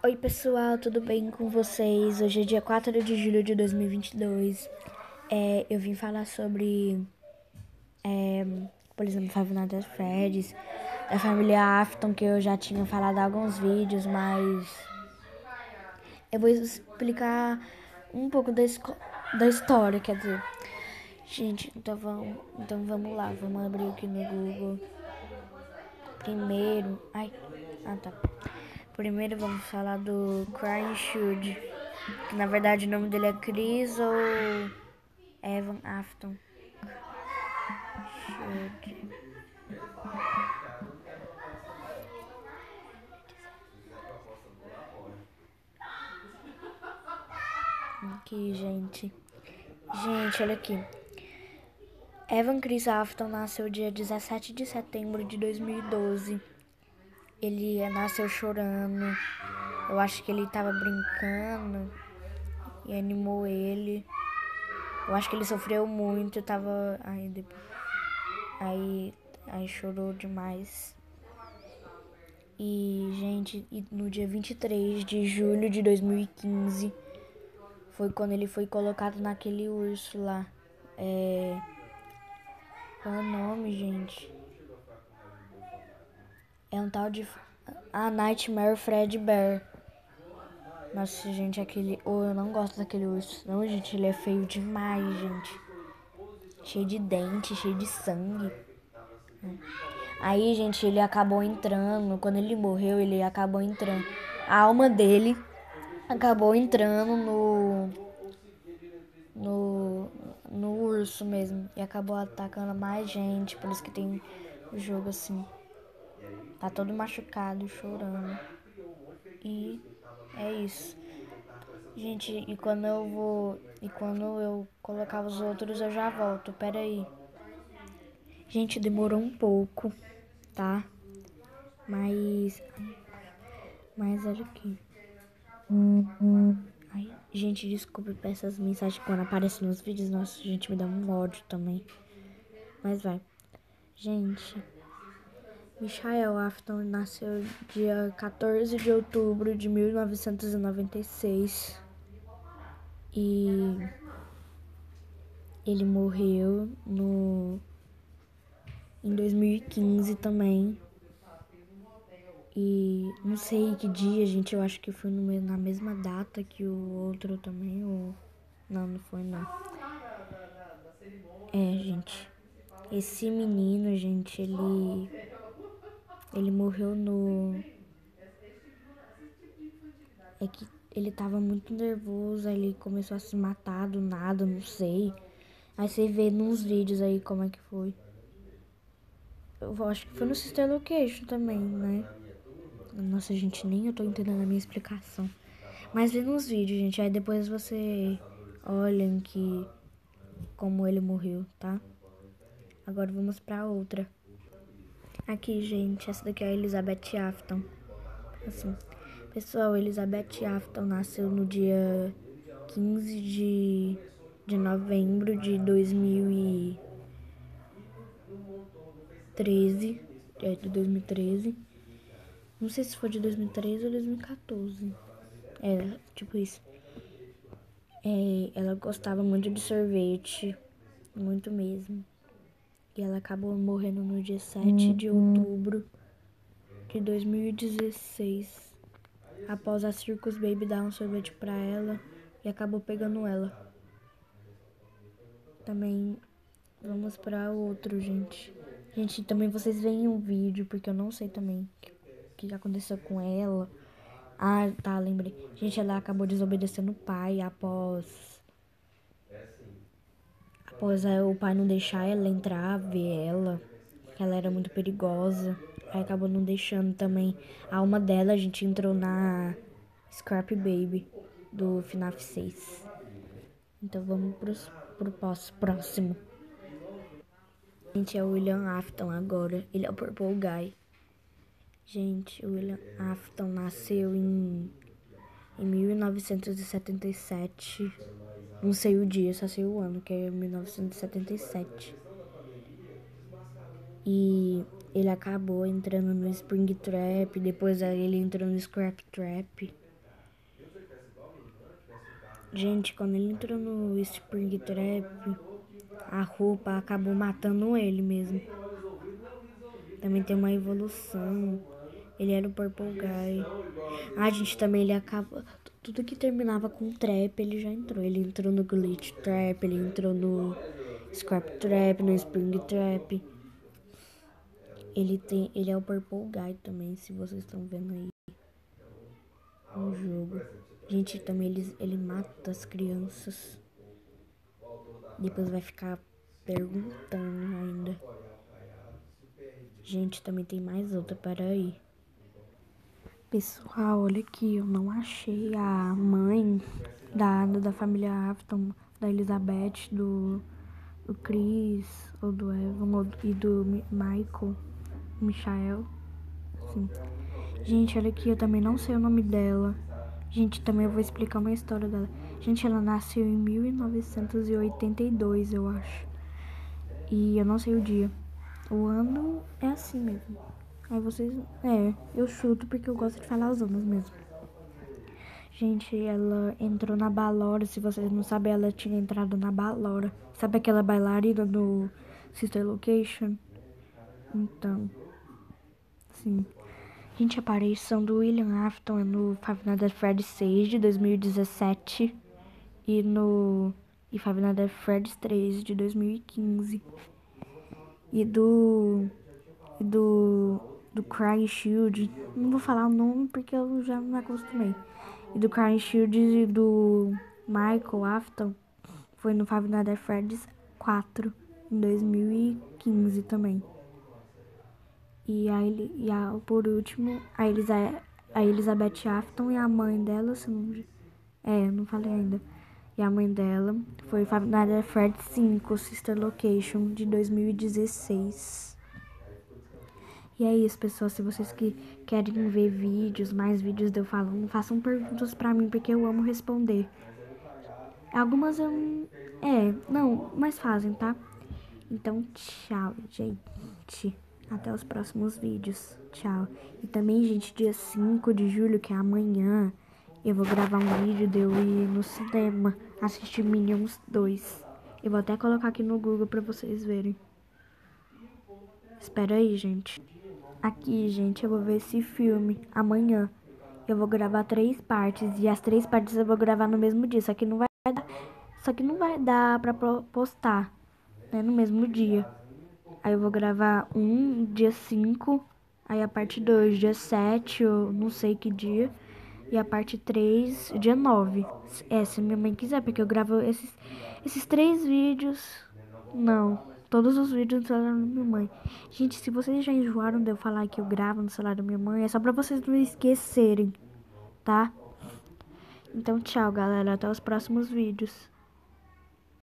Oi pessoal, tudo bem com vocês? Hoje é dia 4 de julho de 2022. Eu vim falar sobre, por exemplo, Five Nights at Freddy's, da família Afton, que eu já tinha falado em alguns vídeos, mas eu vou explicar um pouco da história, quer dizer. Gente, então vamos lá, vamos abrir aqui no Google. Primeiro, tá. Primeiro vamos falar do Crying Shoot, que na verdade o nome dele é Chris ou Evan Afton. Shoot. Aqui, gente. Gente, olha aqui. Evan Chris Afton nasceu dia 17 de setembro de 2012. Ele nasceu chorando. Eu acho que ele tava brincando e animou ele. Eu acho que ele sofreu muito, tava. Aí chorou demais. E, gente, no dia 23 de julho de 2015 foi quando ele foi colocado naquele urso lá. Qual é o nome, gente? É um tal de Nightmare Fredbear. Nossa, gente, eu não gosto daquele urso. Não, gente, ele é feio demais, gente. Cheio de dente, cheio de sangue. Aí, gente, ele acabou entrando. Quando ele morreu, ele acabou entrando. A alma dele acabou entrando no, no urso mesmo. E acabou atacando mais gente. Por isso que tem o jogo assim. Tá todo machucado, chorando. E é isso. Gente, e quando eu colocar os outros, eu já volto. Pera aí. Gente, demorou um pouco, tá? Mas. Mas olha aqui. Ai, gente, desculpe por essas mensagens quando aparecem nos vídeos. Nossa, gente, me dá um ódio também. Mas vai. Gente, Michael Afton nasceu dia 14 de outubro de 1996. E ele morreu em 2015 também. E não sei que dia, gente. Eu acho que foi na mesma data que o outro também. Ou... Não foi não. Gente. Esse menino, gente, ele morreu no... É que ele tava muito nervoso, aí ele começou a se matar do nada, não sei. Aí você vê nos vídeos aí como é que foi. Eu acho que foi no Sister Location também, né? Nossa, gente, nem eu tô entendendo a minha explicação. Mas vê nos vídeos, gente, aí depois você olhem como ele morreu, tá? Agora vamos pra outra. Aqui, gente, essa daqui é a Elizabeth Afton. Assim, pessoal, Elizabeth Afton nasceu no dia 15 de novembro de 2013. De 2013. Não sei se foi de 2013 ou 2014. Tipo isso. Ela gostava muito de sorvete. Muito mesmo. E ela acabou morrendo no dia 7 de outubro de 2016. Após a Circus Baby dar um sorvete pra ela e acabou pegando ela. Também vamos pra outro, gente. Gente, também vocês veem um vídeo, porque eu não sei também o que aconteceu com ela. Tá, lembrei. Gente, ela acabou desobedecendo o pai após o pai não deixar ela entrar, ver ela, que ela era muito perigosa. Aí acabou não deixando também a alma dela. A gente entrou na Scrap Baby do FNAF 6. Então vamos pro próximo. Gente, é o William Afton agora. Ele é o Purple Guy. Gente, o William Afton nasceu em 1977. Não sei o dia, só sei o ano, que é 1977. E ele acabou entrando no Spring Trap, depois ele entrou no Scrap Trap. Gente, quando ele entrou no Spring Trap, a roupa acabou matando ele mesmo. Também tem uma evolução. Ele era o Purple Guy. Ah, gente, também ele acaba... Tudo que terminava com Trap, ele já entrou. Ele entrou no Glitch Trap, ele entrou no Scrap Trap, no Spring Trap. Ele é o Purple Guy também, se vocês estão vendo aí no jogo. Gente, também ele mata as crianças. Depois vai ficar perguntando ainda. Gente, também tem mais outra, peraí. Pessoal, olha aqui, eu não achei a mãe da família Afton, da Elizabeth, do Chris, ou do Evan, e do Michael. Sim. Gente, olha aqui, eu também não sei o nome dela. Gente, também eu vou explicar uma história dela. Gente, ela nasceu em 1982, eu acho. E eu não sei o dia. O ano é assim mesmo. Aí vocês... eu chuto porque eu gosto de falar os anos mesmo. Gente, ela entrou na Balora. Se vocês não sabem, ela tinha entrado na Balora. Sabe aquela bailarina do Sister Location? Então, sim. Gente, a aparição do William Afton é no Five Nights at Freddy's 6 de 2017 e no Five Nights at Freddy's 3 de 2015 e do Crying Shield. Não vou falar o nome porque eu já me acostumei. E do Crying Shield e do Michael Afton foi no Five Nights at Freddy's 4 em 2015 também. Por último, a Elizabeth Afton e a mãe dela, se não... não falei ainda. E a mãe dela foi Five Nights at Freddy's 5, Sister Location, de 2016. E é isso, pessoal. Se vocês querem ver mais vídeos de eu falando, façam perguntas pra mim, porque eu amo responder. Algumas eu... não, mas fazem, tá? Então, tchau, gente. Até os próximos vídeos. Tchau. E também, gente, dia 5 de julho, que é amanhã, eu vou gravar um vídeo de eu ir no cinema assistir Minions 2. Eu vou até colocar aqui no Google pra vocês verem. Espera aí, gente. Aqui, gente, eu vou ver esse filme amanhã. Eu vou gravar 3 partes. E as 3 partes eu vou gravar no mesmo dia. Só que não vai dar pra postar, né, no mesmo dia. Aí eu vou gravar dia 5, aí a parte 2, dia 7, eu não sei que dia. E a parte 3, dia 9. Se minha mãe quiser, porque eu gravo esses 3 vídeos. Não, todos os vídeos no celular da minha mãe. Gente, se vocês já enjoaram de eu falar que eu gravo no celular da minha mãe, é só pra vocês não esquecerem, tá? Então, tchau, galera. Até os próximos vídeos.